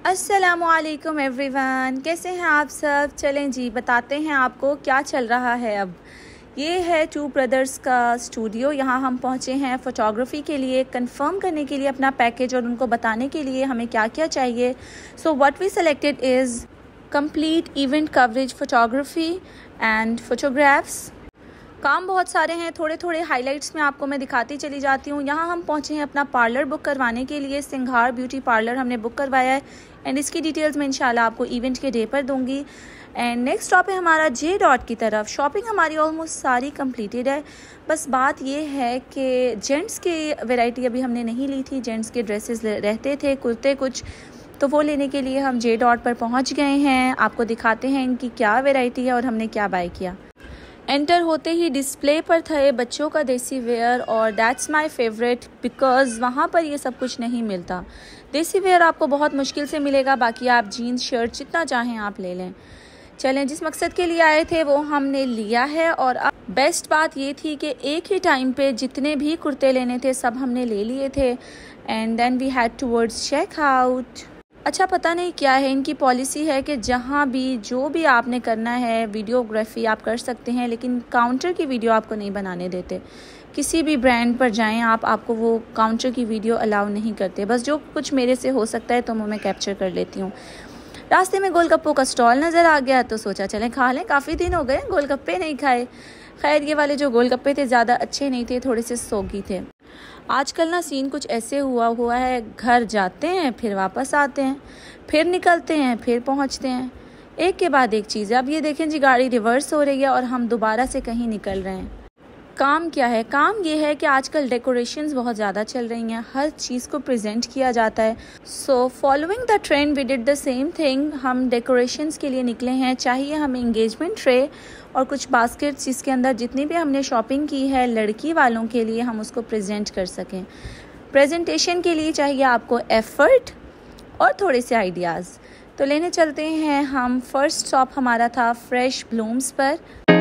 अस्सलामुअलैकुम एवरीवन, कैसे हैं आप सब। चलें जी बताते हैं आपको क्या चल रहा है। अब ये है टू ब्रदर्स का स्टूडियो। यहाँ हम पहुँचे हैं फ़ोटोग्राफ़ी के लिए, कंफर्म करने के लिए अपना पैकेज और उनको बताने के लिए हमें क्या क्या चाहिए। So what we selected is complete event coverage photography and photographs. काम बहुत सारे हैं, थोड़े थोड़े हाइलाइट्स में आपको मैं दिखाती चली जाती हूँ। यहाँ हम पहुँचे हैं अपना पार्लर बुक करवाने के लिए। सिंघार ब्यूटी पार्लर हमने बुक करवाया है एंड इसकी डिटेल्स मैं इंशाल्लाह आपको इवेंट के डे पर दूंगी। एंड नेक्स्ट स्टॉप है हमारा जे डॉट की तरफ। शॉपिंग हमारी ऑलमोस्ट सारी कंप्लीटेड है। बस बात ये है कि जेंट्स की वैरायटी अभी हमने नहीं ली थी। जेंट्स के ड्रेसेस रहते थे, कुर्ते कुछ, तो वो लेने के लिए हम जे डॉट पर पहुँच गए हैं। आपको दिखाते हैं इनकी क्या वैरायटी है और हमने क्या बाय किया। एंटर होते ही डिस्प्ले पर थे बच्चों का देसी वेयर और दैट्स माय फेवरेट बिकॉज़ वहाँ पर ये सब कुछ नहीं मिलता। देसी वेयर आपको बहुत मुश्किल से मिलेगा, बाकी आप जीन्स शर्ट जितना चाहें आप ले लें। चलें, जिस मकसद के लिए आए थे वो हमने लिया है। और अब बेस्ट बात ये थी कि एक ही टाइम पे जितने भी कुर्ते लेने थे सब हमने ले लिए थे। And then we head towards check out. अच्छा, पता नहीं क्या है इनकी पॉलिसी है कि जहाँ भी जो भी आपने करना है वीडियोग्राफी आप कर सकते हैं, लेकिन काउंटर की वीडियो आपको नहीं बनाने देते। किसी भी ब्रांड पर जाएं आपको वो काउंटर की वीडियो अलाउ नहीं करते। बस जो कुछ मेरे से हो सकता है तो मैं कैप्चर कर लेती हूँ। रास्ते में गोलगप्पों का स्टॉल नज़र आ गया तो सोचा चलें खा लें, काफ़ी दिन हो गए गोलगप्पे नहीं खाए। खैर, ये वाले जो गोलगप्पे थे ज़्यादा अच्छे नहीं थे, थोड़े से सोगी थे। आजकल ना सीन कुछ ऐसे हुआ है, घर जाते हैं फिर वापस आते हैं, फिर निकलते हैं फिर पहुंचते हैं, एक के बाद एक चीज़। अब ये देखें जी, गाड़ी रिवर्स हो रही है और हम दोबारा से कहीं निकल रहे हैं। काम क्या है? काम ये है कि आजकल डेकोरेशंस बहुत ज़्यादा चल रही हैं, हर चीज़ को प्रेजेंट किया जाता है। So following the trend we did the same thing. हम डेकोरेशंस के लिए निकले हैं। चाहिए हमें इंगेजमेंट ट्रे और कुछ बास्केट्स जिसके अंदर जितनी भी हमने शॉपिंग की है लड़की वालों के लिए हम उसको प्रेजेंट कर सकें। प्रेजेंटेशन के लिए चाहिए आपको एफर्ट और थोड़े से आइडियाज़। तो लेने चलते हैं हम। फर्स्ट स्टॉप हमारा था फ्रेश ब्लूम्स पर।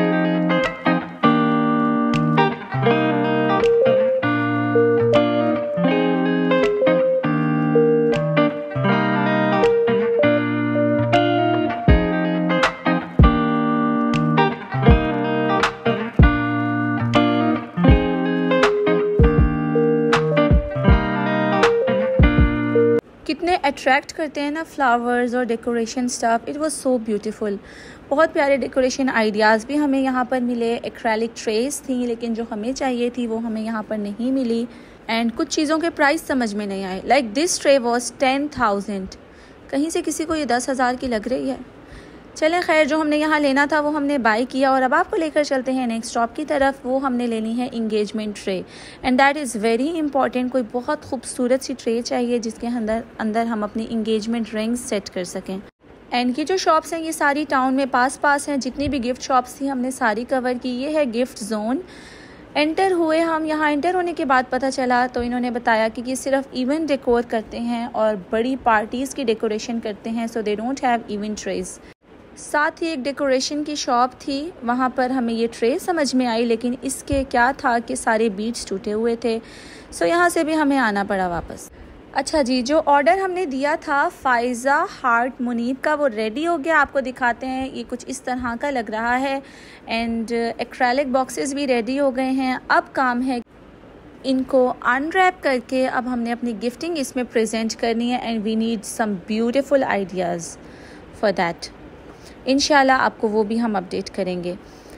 कितने अट्रैक्ट करते हैं ना फ्लावर्स और decoration stuff. It was so beautiful. बहुत प्यारे डेकोरेशन आइडियाज़ भी हमें यहाँ पर मिले। एक्रेलिक ट्रेस थी लेकिन जो हमें चाहिए थी वो हमें यहाँ पर नहीं मिली। एंड कुछ चीज़ों के प्राइस समझ में नहीं आए। Like this tray was 10,000। कहीं से किसी को ये 10,000 की लग रही है। चलें, खैर, जो हमने यहाँ लेना था वो हमने बाय किया। और अब आपको लेकर चलते हैं नेक्स्ट स्टॉप की तरफ। वो हमने लेनी है engagement tray and that is very important. कोई बहुत खूबसूरत सी ट्रे चाहिए जिसके अंदर हम अपनी इंगेजमेंट रिंग्स सेट कर सकें। एंड की जो शॉप्स हैं ये सारी टाउन में पास हैं। जितनी भी गिफ्ट शॉप्स थी हमने सारी कवर की। ये है गिफ्ट जोन। एंटर हुए हम। यहाँ एंटर होने के बाद पता चला तो इन्होंने बताया कि ये सिर्फ इवेंट डेकोर करते हैं और बड़ी पार्टीज़ की डेकोरेशन करते हैं। So they don't have event trays. साथ ही एक डेकोरेशन की शॉप थी, वहाँ पर हमें ये ट्रे समझ में आई, लेकिन इसके क्या था कि सारे बीड्स टूटे हुए थे। सो यहाँ से भी हमें आना पड़ा वापस। अच्छा जी, जो ऑर्डर हमने दिया था फ़ाइज़ा हार्ट मुनीब का वो रेडी हो गया। आपको दिखाते हैं, ये कुछ इस तरह का लग रहा है। एंड एक्रेलिक बॉक्सेस भी रेडी हो गए हैं। अब काम है इनको अनरैप करके अब हमने अपनी गिफ्टिंग इसमें प्रेजेंट करनी है। And we need some beautiful ideas for that. इंशाल्लाह आपको वो भी हम अपडेट करेंगे।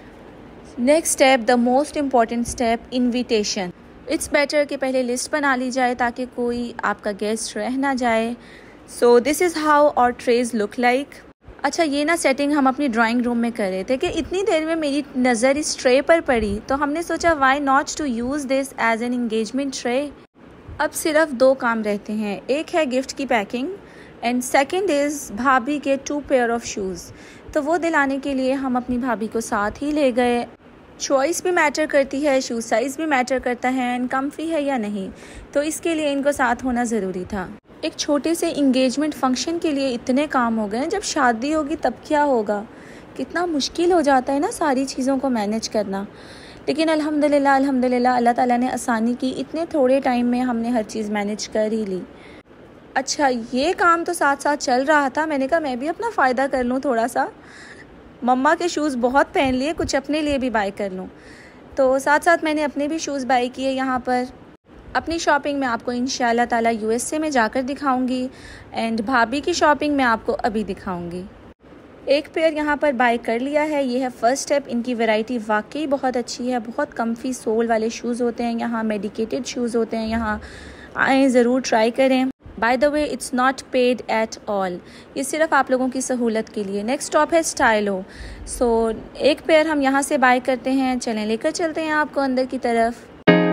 Next step, the most important step, invitation. It's better कि पहले लिस्ट बना ली जाए ताकि कोई आपका गेस्ट रह ना जाए। So this is how our trays look like. अच्छा, ये ना सेटिंग हम अपनी ड्राइंग रूम में कर रहे थे कि इतनी देर में मेरी नज़र इस ट्रे पर पड़ी तो हमने सोचा why not to use this as an engagement tray. अब सिर्फ 2 काम रहते हैं। एक है गिफ्ट की पैकिंग एंड सेकंड इज़ भाभी के 2 पेयर ऑफ शूज़। तो वो दिलाने के लिए हम अपनी भाभी को साथ ही ले गए। चॉइस भी मैटर करती है, शू साइज़ भी मैटर करता है एंड कम्फी है या नहीं, तो इसके लिए इनको साथ होना ज़रूरी था। एक छोटे से इंगेजमेंट फंक्शन के लिए इतने काम हो गए, जब शादी होगी तब क्या होगा। कितना मुश्किल हो जाता है ना सारी चीज़ों को मैनेज करना। लेकिन अल्हम्दुलिल्लाह अल्लाह ताला ने आसानी की। इतने थोड़े टाइम में हमने हर चीज़ मैनेज कर ही ली। अच्छा, ये काम तो साथ साथ चल रहा था। मैंने कहा मैं भी अपना फ़ायदा कर लूँ थोड़ा सा। मम्मा के शूज़ बहुत पहन लिए, कुछ अपने लिए भी बाय कर लूँ। तो साथ साथ मैंने अपने भी शूज़ बाय किए यहाँ पर। अपनी शॉपिंग मैं आपको इंशाल्लाह ताला यूएसए में जाकर दिखाऊंगी एंड भाभी की शॉपिंग मैं आपको अभी दिखाऊंगी। एक पेयर यहाँ पर बाय कर लिया है, ये है फर्स्ट स्टेप। इनकी वैरायटी वाकई बहुत अच्छी है, बहुत कम्फी सोल वाले शूज़ होते हैं यहाँ, मेडिकेटेड शूज़ होते हैं यहाँ। आएँ ज़रूर ट्राई करें। By the way it's not paid at all, ये सिर्फ आप लोगों की सहूलत के लिए। नेक्स्ट स्टॉप है स्टाइलो। सो एक पेयर हम यहाँ से बाय करते हैं। चलें लेकर चलते हैं आपको अंदर की तरफ।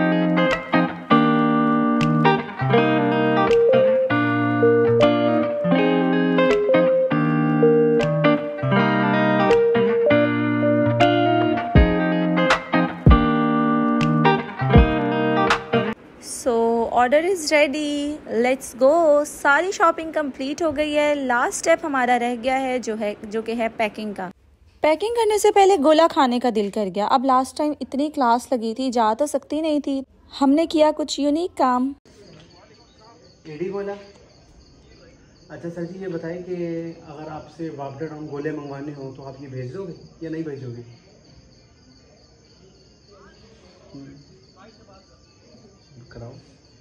Order is ready, let's go. सारी शॉपिंग कंप्लीट हो गई है। लास्ट स्टेप हमारा रह गया है जो कि है पैकिंग का। पैकिंग करने से पहले गोला खाने का दिल कर गया। अब लास्ट टाइम इतनी क्लास लगी थी, जा तो सकती नहीं थी। हमने किया कुछ यूनिक काम। एडी गोला। अच्छा सर जी, ये बताएं कि अगर आपसे वापडा डाउन गोले मंगवाने हो तो आप ये भेज दोगे या नहीं भेजोगे? कराओ।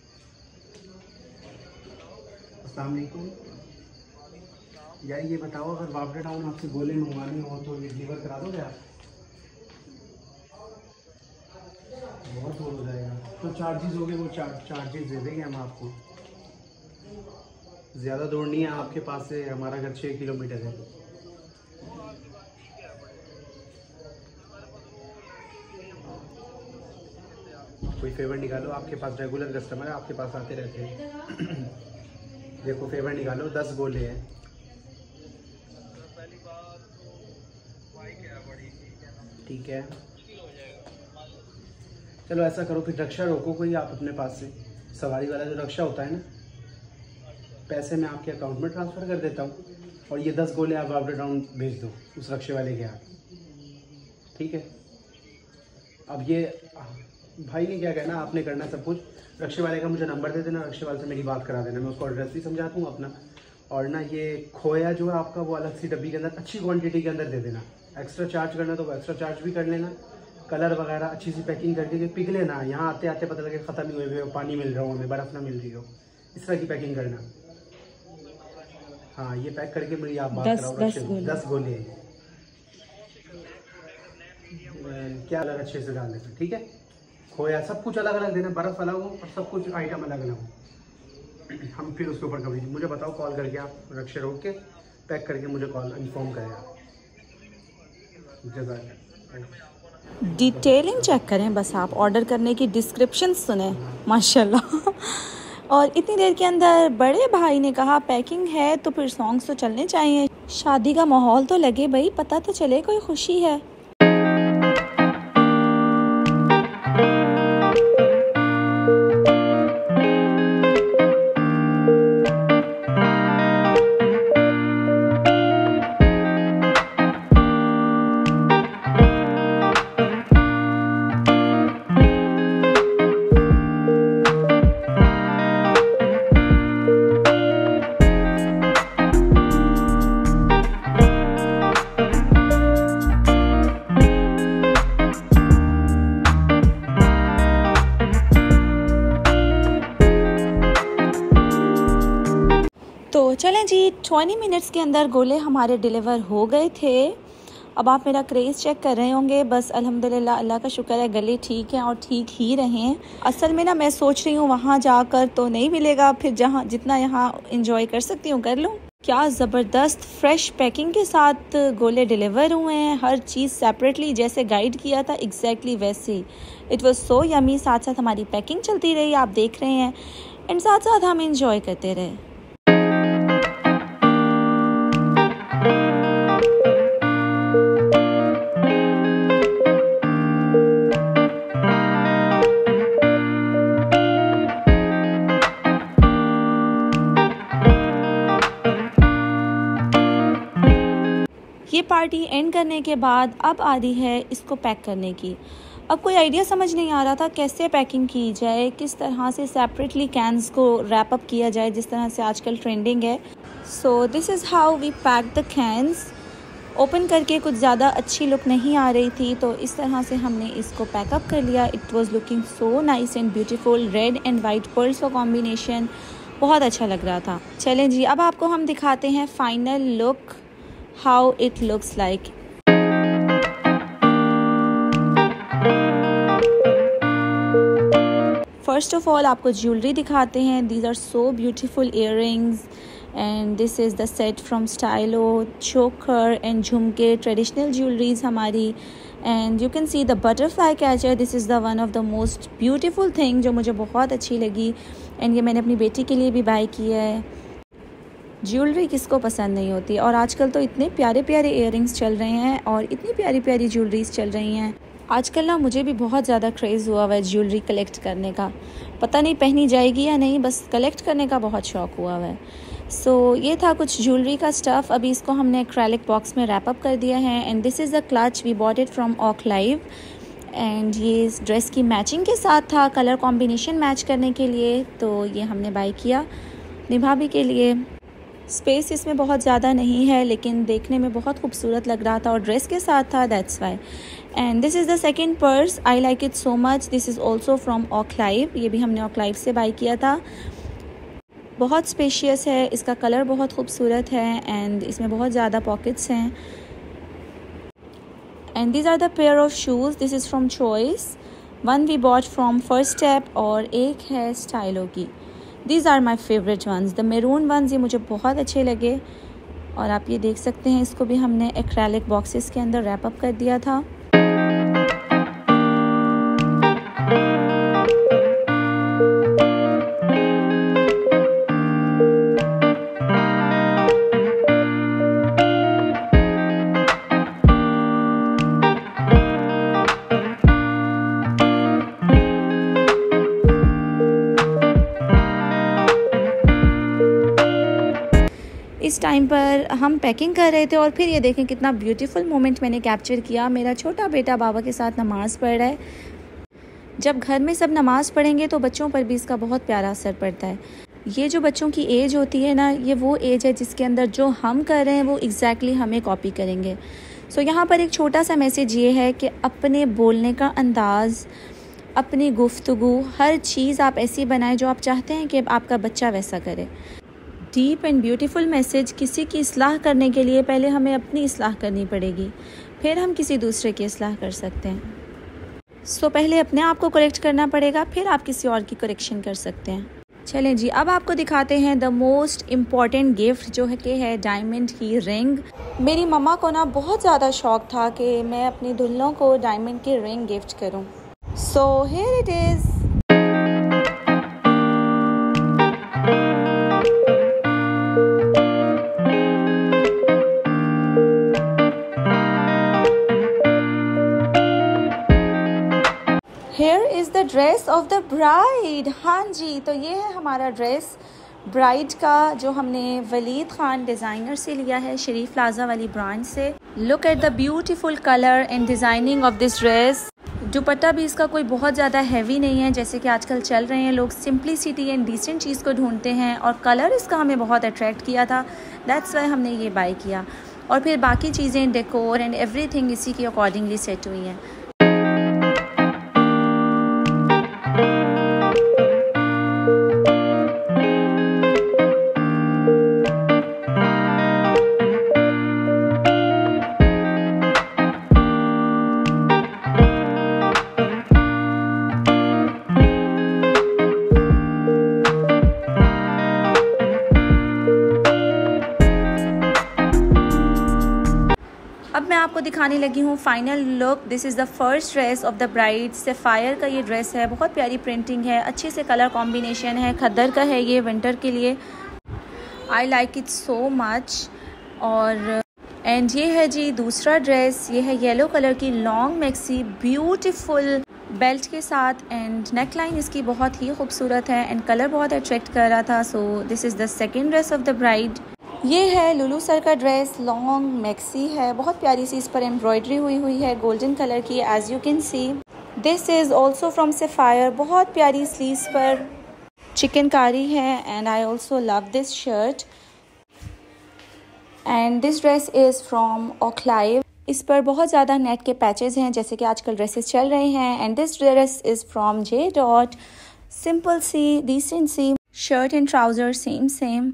अस्सलाम वालेकुम यार, ये बताओ अगर वापडा टाउन आपसे गोले मंगवाने हो तो ये डिलीवर करा दोगे आप? बहुत दूर हो जाएगा तो चार्जेस हो गए, वो चार्जेस दे देंगे हम आपको। ज़्यादा दूर नहीं है आपके पास से, हमारा घर 6 किलोमीटर है। कोई फेवर निकालो, आपके पास रेगुलर कस्टमर है, आपके पास आते रहते हैं। देखो फेवर निकालो, 10 गोले हैं। ठीक है, चलो ऐसा करो कि रक्षा रोको कोई आप अपने पास से, सवारी वाला जो रक्षा होता है ना, पैसे मैं आपके अकाउंट में ट्रांसफ़र कर देता हूँ और ये 10 गोले आप वापडा टाउन भेज दो उस रक्षे वाले के हाथ। ठीक है, अब ये भाई ने क्या कहना, आपने करना सब कुछ। रक्षे वाले का मुझे नंबर दे देना, रक्षे वाले से मेरी बात करा देना, मैं उसको एड्रेस भी समझा दूँ अपना। और ना ये खोया जो है आपका, वो अलग सी डब्बी के अंदर अच्छी क्वांटिटी के अंदर दे देना। एक्स्ट्रा चार्ज करना तो एक्स्ट्रा चार्ज भी कर लेना। कलर वगैरह अच्छी सी पैकिंग करके पिघले ना, यहाँ आते आते पता लगे ख़त्म ही हुए हुए, पानी मिल रहा हो हमें, बर्फ़ ना मिल रही हो, इस तरह की पैकिंग करना। हाँ, ये पैक करके मेरी आप बात कराओ। 10 गोले क्या अलग अच्छे से डाल देना। ठीक है, खोया सब कुछ अलग अलग देना, बर्फ़ अलग हो और सब कुछ आइटम अलग अलग हो। हम फिर उसके ऊपर कभी मुझे बताओ, कॉल करके आप रक्षे रोक के पैक करके मुझे कॉल इन्फॉर्म करें आप। डिटेलिंग चेक करें बस, आप ऑर्डर करने की डिस्क्रिप्शन सुने, माशाल्लाह। और इतनी देर के अंदर बड़े भाई ने कहा पैकिंग है तो फिर सॉन्ग्स तो चलने चाहिए, शादी का माहौल तो लगे भाई, पता तो चले कोई खुशी है। तो चलें जी, 20 मिनट्स के अंदर गोले हमारे डिलीवर हो गए थे। अब आप मेरा क्रेज़ चेक कर रहे होंगे। बस अल्हम्दुलिल्लाह, अल्लाह का शुक्र है, गले ठीक हैं और ठीक ही रहें। असल में ना मैं सोच रही हूँ वहाँ जाकर तो नहीं मिलेगा, फिर जहाँ जितना यहाँ इंजॉय कर सकती हूँ कर लूँ। क्या ज़बरदस्त फ्रेश पैकिंग के साथ गोले डिलीवर हुए हैं, हर चीज़ सेपरेटली जैसे गाइड किया था एग्जैक्टली वैसे। It was so yummy. साथ साथ हमारी पैकिंग चलती रही, आप देख रहे हैं, एंड साथ साथ हम इंजॉय करते रहे। ये पार्टी एंड करने के बाद अब आ रही है इसको पैक करने की। अब कोई आइडिया समझ नहीं आ रहा था कैसे पैकिंग की जाए, किस तरह से सेपरेटली कैंस को रैप अप किया जाए जिस तरह से आजकल ट्रेंडिंग है। So this is how we pack the cans. Open करके कुछ ज़्यादा अच्छी लुक नहीं आ रही थी, तो इस तरह से हमने इसको पैकअप कर लिया। It was looking so nice and beautiful, red and white pearls का कॉम्बिनेशन बहुत अच्छा लग रहा था। चलें जी, अब आपको हम दिखाते हैं final look, how it looks like. First of all आपको ज्वेलरी दिखाते हैं। These are so beautiful earrings and this is the set from Stylo, choker and झुमके, ट्रेडिशनल ज्वेलरीज हमारी। And you can see the butterfly catcher, this is the one of the most beautiful thing जो मुझे बहुत अच्छी लगी। And ये मैंने अपनी बेटी के लिए भी बाय किया है। ज्वेलरी किसको पसंद नहीं होती, और आजकल तो इतने प्यारे प्यारे इयररिंग्स चल रहे हैं और इतनी प्यारी प्यारी ज्वेलरीज चल रही हैं। आजकल ना मुझे भी बहुत ज़्यादा क्रेज़ हुआ हुआ है ज्वेलरी कलेक्ट करने का। पता नहीं पहनी जाएगी या नहीं, बस कलेक्ट करने का बहुत शौक़ हुआ हुआ है। सो ये था कुछ ज्वेलरी का स्टफ़। अभी इसको हमने एक्रेलिक बॉक्स में रैप अप कर दिया है। And this is the clutch, we bought it from Oak Live. एंड ये इस ड्रेस की मैचिंग के साथ था, कलर कॉम्बिनेशन मैच करने के लिए, तो ये हमने बाय किया अपनी भाभी के लिए। स्पेस इसमें बहुत ज़्यादा नहीं है, लेकिन देखने में बहुत खूबसूरत लग रहा था और ड्रेस के साथ था, that's why. And this is the second purse, I like it so much. This is also from Oak Live, ये भी हमने ऑक लाइव से बाय किया था। बहुत स्पेशियस है, इसका कलर बहुत खूबसूरत है एंड इसमें बहुत ज़्यादा पॉकेट्स हैं। And these are the pair of shoes, this is from Choice, one we bought from First Step और एक है स्टाइलो की। These are my favourite ones, the maroon ones, ये मुझे बहुत अच्छे लगे। और आप ये देख सकते हैं, इसको भी हमने एक्रेलिक बॉक्सेस के अंदर रैप अप कर दिया था। इस टाइम पर हम पैकिंग कर रहे थे और फिर ये देखें कितना ब्यूटीफुल मोमेंट मैंने कैप्चर किया। मेरा छोटा बेटा बाबा के साथ नमाज़ पढ़ रहा है। जब घर में सब नमाज़ पढ़ेंगे तो बच्चों पर भी इसका बहुत प्यारा असर पड़ता है। ये जो बच्चों की एज होती है ना, ये वो एज है जिसके अंदर जो हम कर रहे हैं वो एग्जैक्टली हमें कॉपी करेंगे। सो यहाँ पर एक छोटा सा मैसेज ये है कि अपने बोलने का अंदाज़, अपनी गुफ्तगू, हर चीज़ आप ऐसी बनाएं जो आप चाहते हैं कि आपका बच्चा वैसा करे। Deep and beautiful message. किसी की इस्लाह करने के लिए पहले हमें अपनी इस्लाह करनी पड़ेगी, फिर हम किसी दूसरे की इस्लाह कर सकते हैं। सो पहले अपने आप को करेक्ट करना पड़ेगा, फिर आप किसी और की करेक्शन कर सकते हैं। चलें जी, अब आपको दिखाते हैं द मोस्ट इम्पॉर्टेंट गिफ्ट जो है कि है डायमंड की रिंग। मेरी मम्मा को ना बहुत ज़्यादा शौक़ था कि मैं अपनी दुल्हनों को डायमंड की रिंग गिफ्ट करूँ। So here it is. Here is the dress of the bride। हाँ जी, तो ये है हमारा ड्रेस ब्राइड का, जो हमने वलीद खान डिज़ाइनर से लिया है, शरीफ प्लाजा वाली ब्रांड से। Look at the beautiful colour and designing of this dress. Dupatta भी इसका कोई बहुत ज़्यादा हैवी नहीं है, जैसे कि आजकल चल रहे हैं लोग सिंप्लिसिटी एंड डिसेंट चीज़ को ढूंढते हैं, और कलर इसका हमें बहुत अट्रैक्ट किया था, दैट्स वाई हमने ये बाय किया। और फिर बाकी चीज़ें, डेकोर एंड एवरीथिंग इसी के अकॉर्डिंगली सेट हुई हैं। अब मैं आपको दिखाने लगी हूँ final look. This is the first dress of the bride. Sapphire का ये ड्रेस है, बहुत प्यारी प्रिंटिंग है, अच्छे से कलर कॉम्बिनेशन है, खद्दर का है ये विंटर के लिए। I like it so much. और एंड ये है जी दूसरा ड्रेस, ये है येलो कलर की लॉन्ग मैक्सी, ब्यूटीफुल बेल्ट के साथ, एंड नेक लाइन इसकी बहुत ही खूबसूरत है एंड कलर बहुत अट्रैक्ट कर रहा था। So this is the second dress of the bride. ये है लुलू सर का ड्रेस, लॉन्ग मैक्सी है, बहुत प्यारी सी इस पर एम्ब्रॉयडरी हुई है गोल्डन कलर की, as you can see. This is also from Sapphire, बहुत प्यारी स्लीव्स पर चिकनकारी है and I also love this shirt. And this dress is from Oak Live. इस पर बहुत ज़्यादा नेट के पैचेस हैं जैसे कि आजकल ड्रेसेस चल रहे हैं। And this dress is from J dot, simple सी डिसेंट सी shirt and trouser same.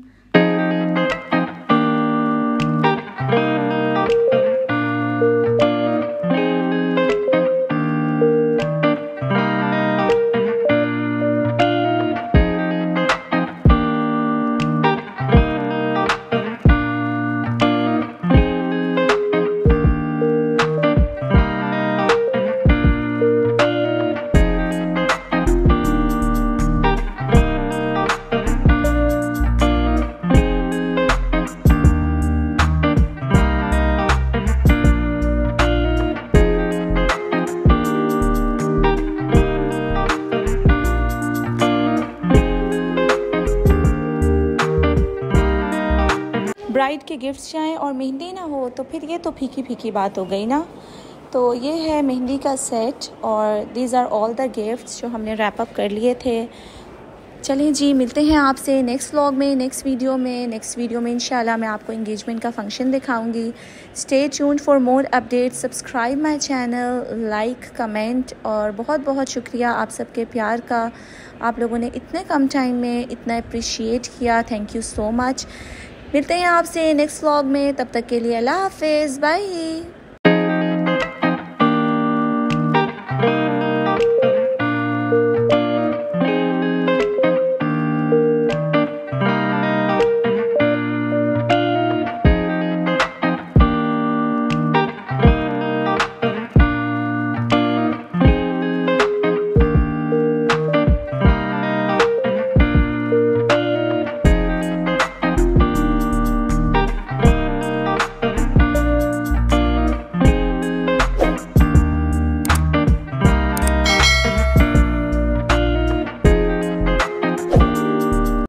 Bride के गिफ्ट्स जाएँ और मेहंदी ना हो तो फिर ये तो फीकी फीकी बात हो गई ना। तो ये है मेहंदी का सेट और these are all the gifts जो हमने रैप अप कर लिए थे। चलें जी, मिलते हैं आपसे नेक्स्ट व्लॉग में, नेक्स्ट वीडियो में इंशाल्लाह मैं आपको एंगेजमेंट का फंक्शन दिखाऊंगी। Stay tuned for more updates, subscribe my channel, like, comment और बहुत बहुत शुक्रिया आप सबके प्यार का। आप लोगों ने इतने कम टाइम में इतना अप्रिशिएट किया, थैंक यू सो मच। मिलते हैं आपसे नेक्स्ट व्लॉग में, तब तक के लिए अल्लाह हाफिज़, बाय।